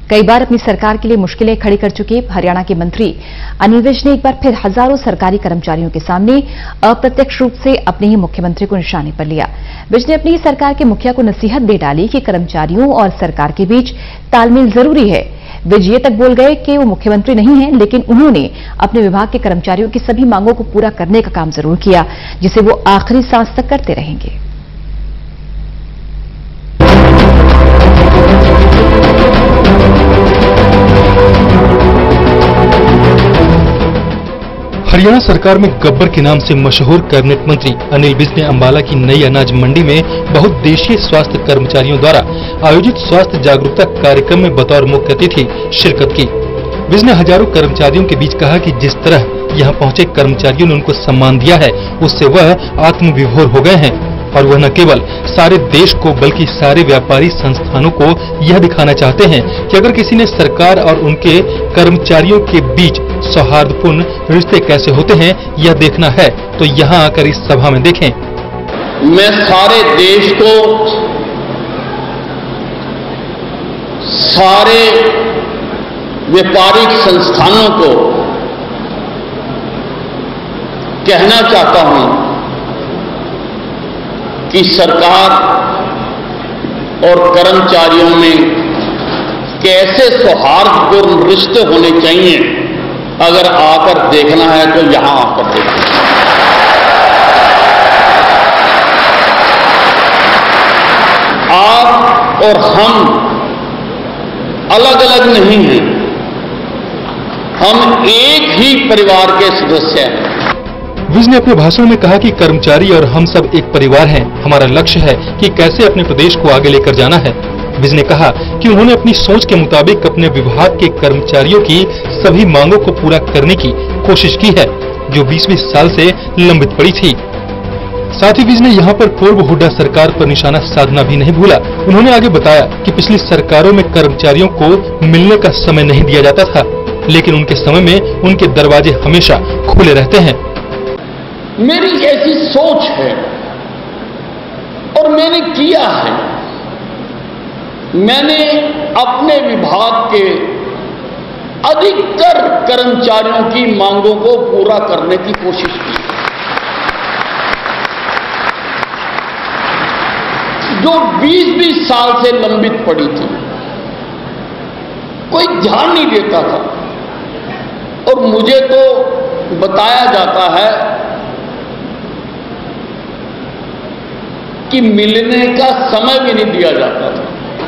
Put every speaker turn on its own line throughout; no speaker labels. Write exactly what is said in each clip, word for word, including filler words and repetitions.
कई बार अपनी सरकार के लिए मुश्किलें खड़ी कर चुके हरियाणा के मंत्री अनिल विज ने एक बार फिर हजारों सरकारी कर्मचारियों के सामने अप्रत्यक्ष रूप से अपने ही मुख्यमंत्री को निशाने पर लिया। विज ने अपनी सरकार के मुखिया को नसीहत दे डाली कि कर्मचारियों और सरकार के बीच तालमेल जरूरी है। विज ये तक बोल गए कि वो मुख्यमंत्री नहीं हैं, लेकिन उन्होंने अपने विभाग के कर्मचारियों की सभी मांगों को पूरा करने का काम जरूर किया, जिसे वो आखिरी सांस तक करते रहेंगे।
हरियाणा सरकार में गब्बर के नाम से मशहूर कैबिनेट मंत्री अनिल विज ने अंबाला की नई अनाज मंडी में बहुउद्देशीय स्वास्थ्य कर्मचारियों द्वारा आयोजित स्वास्थ्य जागरूकता कार्यक्रम में बतौर मुख्य अतिथि शिरकत की। विज ने हजारों कर्मचारियों के बीच कहा कि जिस तरह यहां पहुंचे कर्मचारियों ने उनको सम्मान दिया है, उससे वह आत्मविभोर हो गए हैं और वह न केवल सारे देश को बल्कि सारे व्यापारी संस्थानों को यह दिखाना चाहते हैं कि अगर किसी ने सरकार और उनके कर्मचारियों के बीच सौहार्दपूर्ण रिश्ते कैसे होते हैं यह देखना है तो यहाँ आकर इस सभा में देखें।
मैं सारे देश को, सारे व्यापारिक संस्थानों को कहना चाहता हूं कि सरकार और कर्मचारियों में कैसे सौहार्दपूर्ण रिश्ते होने चाहिए, अगर आकर देखना है तो यहां आकर देखना। आप और हम अलग अलग नहीं हैं, हम एक ही परिवार के सदस्य हैं।
विज ने अपने भाषण में कहा कि कर्मचारी और हम सब एक परिवार हैं। हमारा लक्ष्य है कि कैसे अपने प्रदेश को आगे लेकर जाना है। विज ने कहा कि उन्होंने अपनी सोच के मुताबिक अपने विभाग के कर्मचारियों की सभी मांगों को पूरा करने की कोशिश की है, जो बीस बीस साल से लंबित पड़ी थी। साथ ही विज ने यहाँ पर पूर्व हुड्डा सरकार पर निशाना साधना भी नहीं भूला। उन्होंने आगे बताया कि पिछली सरकारों में कर्मचारियों को मिलने का समय नहीं दिया जाता था, लेकिन उनके समय में उनके दरवाजे हमेशा खुले रहते हैं।
मेरी ऐसी सोच है और मैंने किया है। मैंने अपने विभाग के अधिकतर कर्मचारियों की मांगों को पूरा करने की कोशिश की, जो बीस बीस साल से लंबित पड़ी थी। कोई ध्यान नहीं देता था और मुझे तो बताया जाता है कि मिलने का समय भी नहीं दिया जाता था।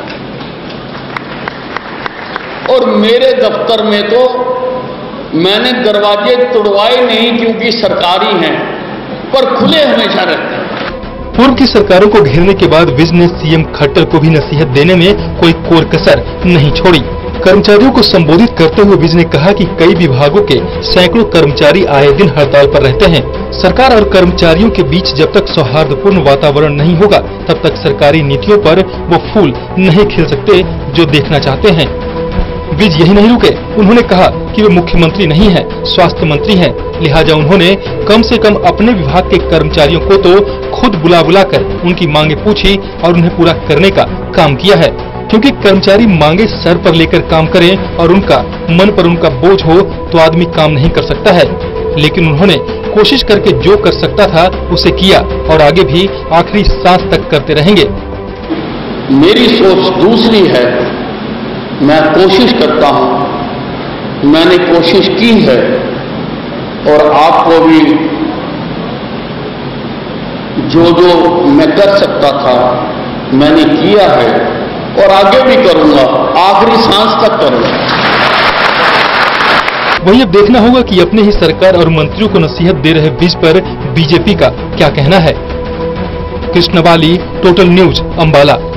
और मेरे दफ्तर में तो मैंने दरवाजे तोड़वाए नहीं क्योंकि सरकारी हैं, पर खुले हमेशा रहते हैं।
पूर्व की सरकारों को घेरने के बाद विज ने सीएम खट्टर को भी नसीहत देने में कोई कोर कसर नहीं छोड़ी। कर्मचारियों को संबोधित करते हुए विज ने कहा कि कई विभागों के सैकड़ों कर्मचारी आए दिन हड़ताल पर रहते हैं। सरकार और कर्मचारियों के बीच जब तक सौहार्दपूर्ण वातावरण नहीं होगा, तब तक सरकारी नीतियों पर वो फूल नहीं खिल सकते जो देखना चाहते हैं। विज यही नहीं रुके। उन्होंने कहा कि वे मुख्यमंत्री नहीं हैं, स्वास्थ्य मंत्री हैं, लिहाजा उन्होंने कम से कम अपने विभाग के कर्मचारियों को तो खुद बुला बुलाकर उनकी मांगे पूछी और उन्हें पूरा करने का काम किया है। क्योंकि कर्मचारी मांगे सर पर लेकर काम करें और उनका मन पर उनका बोझ हो तो आदमी काम नहीं कर सकता है। लेकिन उन्होंने कोशिश करके जो कर सकता था उसे किया और आगे भी आखिरी सांस तक करते रहेंगे।
मेरी सोच दूसरी है। मैं कोशिश करता हूं, मैंने कोशिश की है और आपको भी जो जो मैं कर सकता था मैंने किया है और आगे भी करूंगा, आखिरी सांस तक करूंगा।
वहीं अब देखना होगा कि अपने ही सरकार और मंत्रियों को नसीहत दे रहे विज पर बीजेपी का क्या कहना है। कृष्णवाली, टोटल न्यूज, अंबाला।